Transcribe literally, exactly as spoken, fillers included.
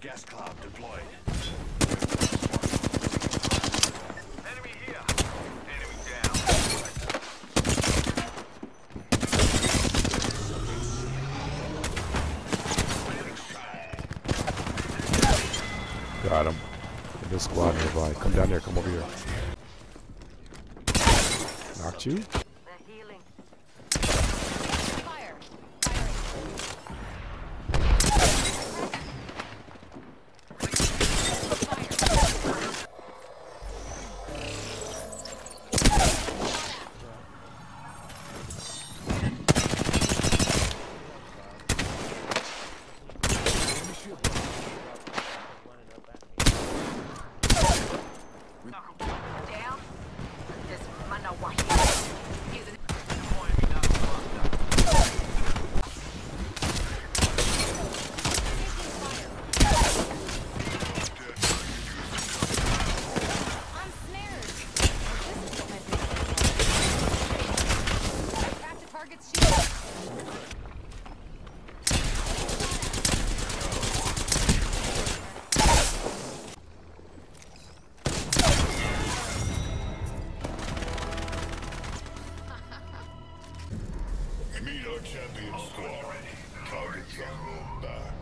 Gas cloud deployed. Enemy here. Enemy down. Got him. In this squad nearby. Come down there. Come over here. Knocked you? Meet our champion squad. Targets on roll back.